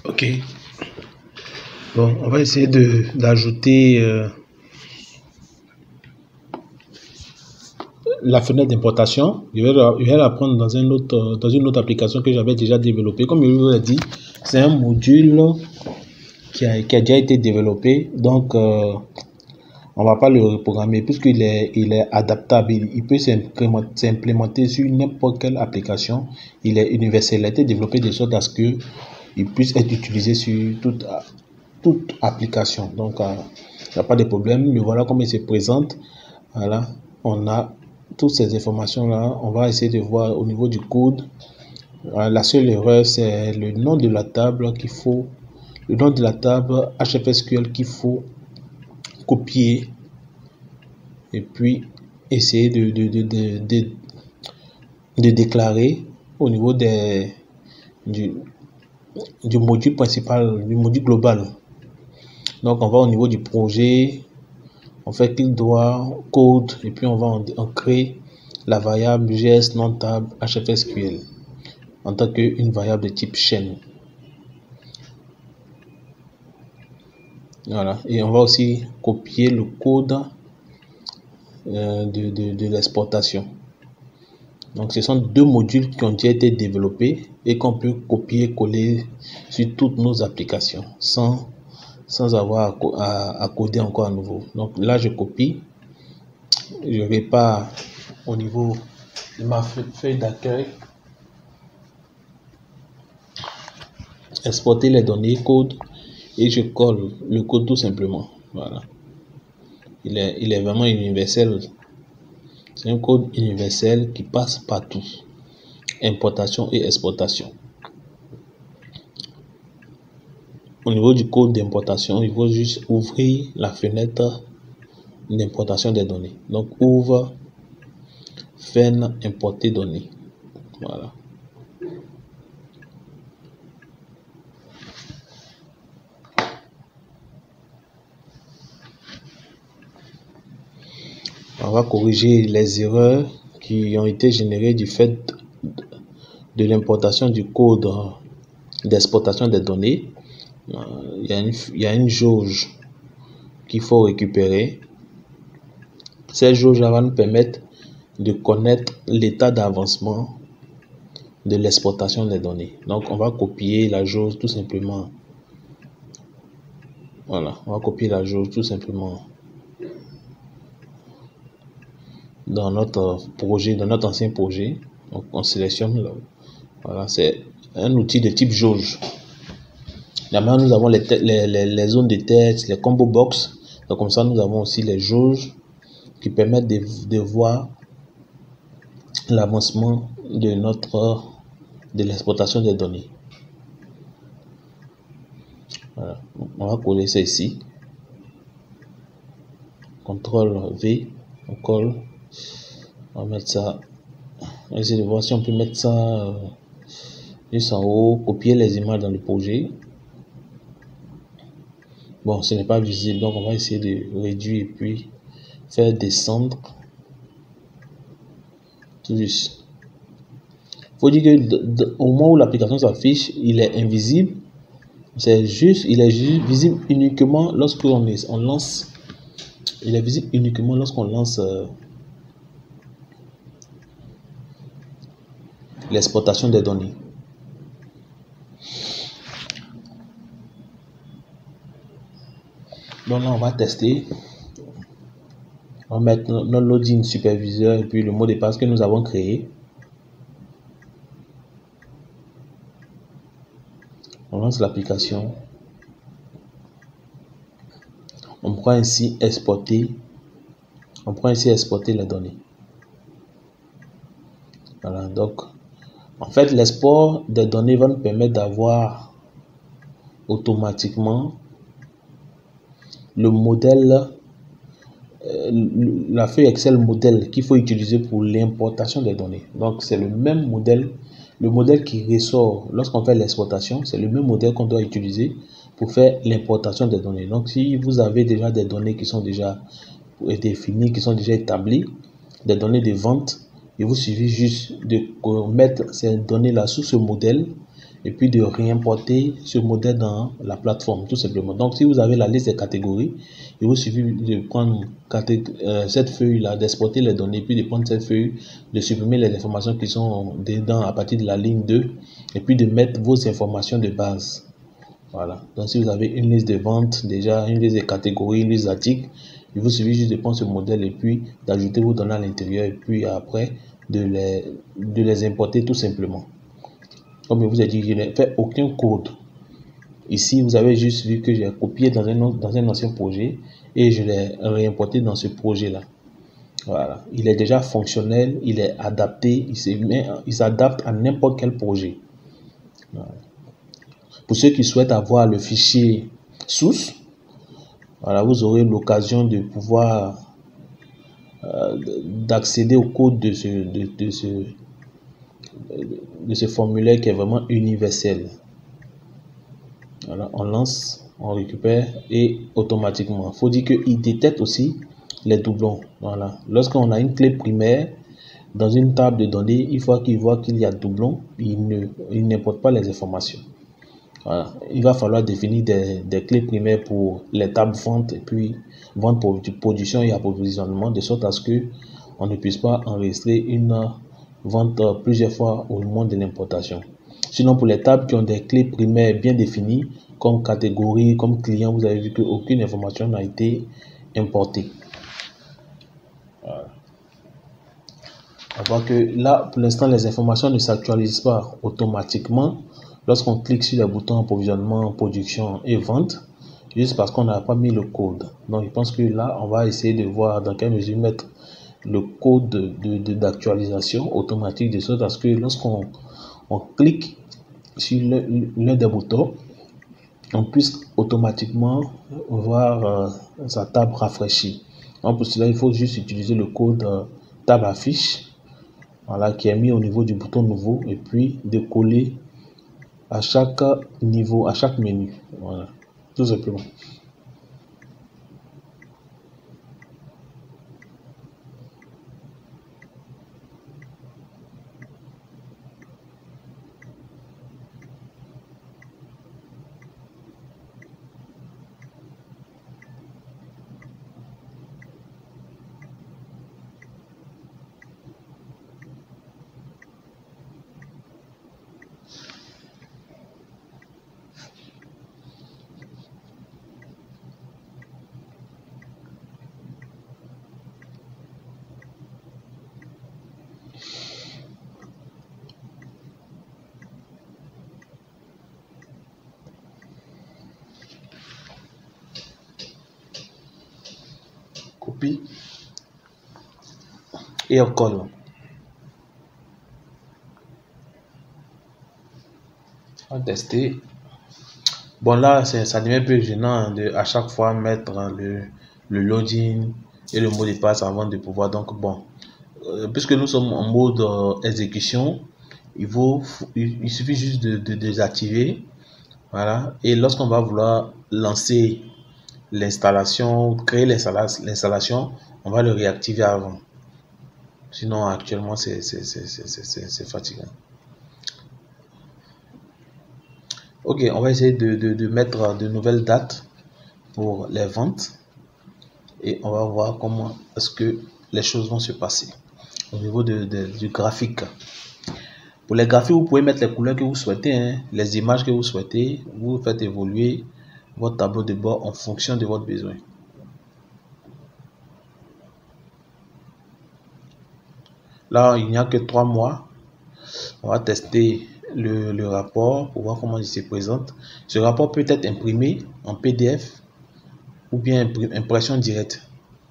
Ok. Bon, on va essayer d'ajouter la fenêtre d'importation. Je vais la prendre dans une autre application que j'avais déjà développée. Comme je vous l'ai dit, c'est un module qui a déjà été développé. Donc, on va pas le reprogrammer puisqu'il est adaptable. Il peut s'implémenter sur n'importe quelle application. Il est universel. Il a été développé de sorte à ce que il puisse être utilisé sur toute application. Donc, il n'y a pas de problème. Mais voilà comment il se présente. Voilà, on a toutes ces informations là. On va essayer de voir au niveau du code. La seule erreur, c'est le nom de la table qu'il faut, le nom de la table HFSQL qu'il faut copier et puis essayer de déclarer au niveau du module principal, du module global. Donc on va au niveau du projet, on fait clic droit, code, et puis on va en créer la variable JS non table HFSQL en tant qu'une variable de type chaîne. Voilà, et on va aussi copier le code de l'exportation. Donc ce sont deux modules qui ont déjà été développés et qu'on peut copier-coller sur toutes nos applications sans avoir à coder encore à nouveau. Donc là je copie, je répare au niveau de ma feuille d'accueil, exporter les données code et je colle le code tout simplement. Voilà, il est vraiment universel. C'est un code universel qui passe partout. Importation et exportation. Au niveau du code d'importation, il faut juste ouvrir la fenêtre d'importation des données. Donc ouvre, fin, importer données. Voilà. On va corriger les erreurs qui ont été générées du fait de l'importation du code d'exportation des données. Il y a une jauge qu'il faut récupérer. Cette jauge va nous permettre de connaître l'état d'avancement de l'exportation des données. Donc on va copier la jauge tout simplement. Voilà, on va copier la jauge tout simplement dans notre projet, dans notre ancien projet. Donc on sélectionne là. Voilà, c'est un outil de type jauge. Là-bas, nous avons les zones de test, les combo box. Donc comme ça, nous avons aussi les jauges qui permettent de voir l'avancement de l'exportation des données. Voilà. On va coller ça ici. CTRL V, on colle. On va mettre ça. On va essayer de voir si on peut mettre ça juste en haut, copier les images dans le projet. Bon, ce n'est pas visible, donc on va essayer de réduire et puis faire descendre. Tout juste. Il faut dire que au moment où l'application s'affiche, il est invisible. Il est juste visible uniquement lorsque on lance. Il est visible uniquement lorsqu'on lance l'exportation des données. Donc là, on va tester. On va mettre notre login superviseur et puis le mot de passe que nous avons créé. On lance l'application. On pourra ainsi exporter les données. Voilà, donc en fait l'export des données va nous permettre d'avoir automatiquement le modèle, la feuille Excel modèle qu'il faut utiliser pour l'importation des données. Donc c'est le même modèle, le modèle qui ressort lorsqu'on fait l'exportation, c'est le même modèle qu'on doit utiliser pour faire l'importation des données. Donc si vous avez déjà des données qui sont déjà définies, qui sont déjà établies, des données de vente, il vous suffit juste de mettre ces données là sous ce modèle et puis de réimporter ce modèle dans la plateforme, tout simplement. Donc, si vous avez la liste des catégories, il vous suffit de prendre cette feuille-là, d'exporter les données, puis de prendre cette feuille, de supprimer les informations qui sont dedans à partir de la ligne 2, et puis de mettre vos informations de base. Voilà. Donc, si vous avez une liste de ventes, déjà une liste de catégories, une liste d'articles, il vous suffit juste de prendre ce modèle et puis d'ajouter vos données à l'intérieur, et puis après de les importer tout simplement. Comme je vous ai dit, je n'ai fait aucun code. Ici, vous avez juste vu que j'ai copié dans un ancien projet et je l'ai réimporté dans ce projet-là. Voilà. Il est déjà fonctionnel, il est adapté, il s'adapte à n'importe quel projet. Voilà. Pour ceux qui souhaitent avoir le fichier source, voilà, vous aurez l'occasion de pouvoir d'accéder au code de ce formulaire qui est vraiment universel. Voilà, on lance, on récupère et automatiquement. Il faut dire qu'il détecte aussi les doublons. Voilà. Lorsqu'on a une clé primaire dans une table de données, une fois qu'il voit qu'il y a doublons, il n'importe pas les informations. Voilà. Il va falloir définir des clés primaires pour les tables vente et puis vente pour production et approvisionnement, de sorte à ce que on ne puisse pas enregistrer une vente plusieurs fois au moment de l'importation. Sinon, pour les tables qui ont des clés primaires bien définies, comme catégorie, comme client, vous avez vu qu'aucune information n'a été importée. Voilà. On voit que là, pour l'instant, les informations ne s'actualisent pas automatiquement lorsqu'on clique sur les boutons approvisionnement, production et vente, juste parce qu'on n'a pas mis le code. Donc, je pense que là, on va essayer de voir dans quelle mesure mettre le code d'actualisation automatique, de sorte à ce que lorsqu'on clique sur l'un des boutons, on puisse automatiquement voir sa table rafraîchie. Donc, pour cela, il faut juste utiliser le code table affiche, voilà, qui est mis au niveau du bouton nouveau, et puis de coller à chaque niveau, à chaque menu. Voilà, tout simplement. Copie et on colle. On va tester. Bon, là, ça devient plus gênant de à chaque fois mettre le login et le mot de passe avant de pouvoir. Donc, bon, puisque nous sommes en mode exécution, il suffit juste de désactiver. Voilà. Et lorsqu'on va vouloir lancer l'installation, créer l'installation, on va le réactiver avant. Sinon, actuellement, c'est fatigant. Ok, on va essayer de mettre de nouvelles dates pour les ventes et on va voir comment est-ce que les choses vont se passer au niveau du graphique. Pour les graphiques, vous pouvez mettre les couleurs que vous souhaitez, hein, les images que vous souhaitez. Vous faites évoluer votre tableau de bord en fonction de votre besoin. Là, il n'y a que 3 mois. On va tester le rapport pour voir comment il se présente. Ce rapport peut être imprimé en PDF ou bien impression directe.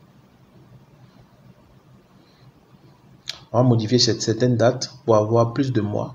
On va modifier certaines dates pour avoir plus de mois.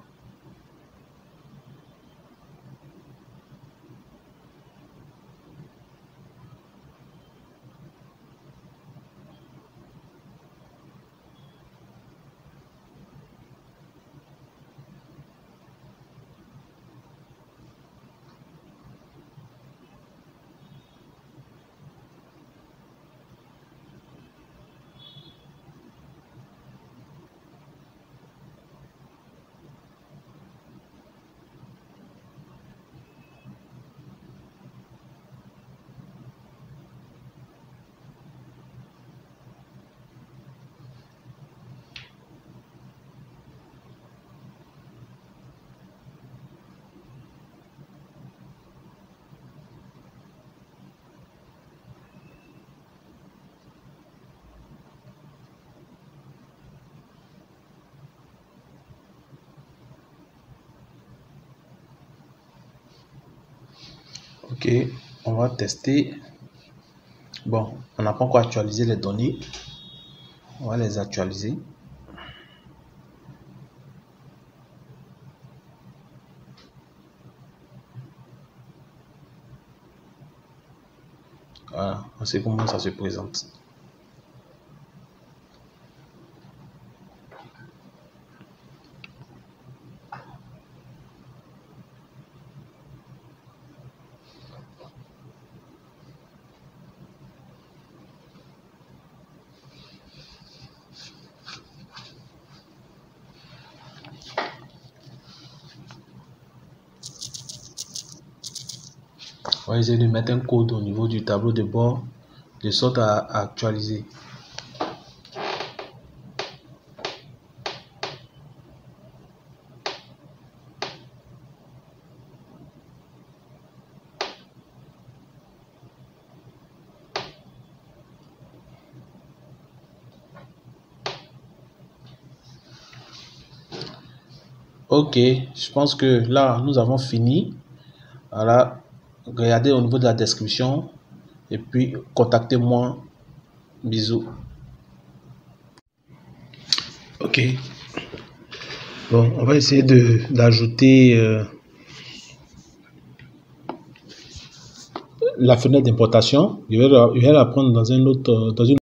Ok, on va tester. Bon, on n'a pas encore actualisé les données. On va les actualiser. Voilà, on sait comment ça se présente. On va essayer de mettre un code au niveau du tableau de bord de sorte à actualiser. Ok, je pense que là, nous avons fini. Voilà, regardez au niveau de la description et puis contactez-moi. Bisous. Ok, bon, on va essayer d'ajouter la fenêtre d'importation. Je vais la prendre dans une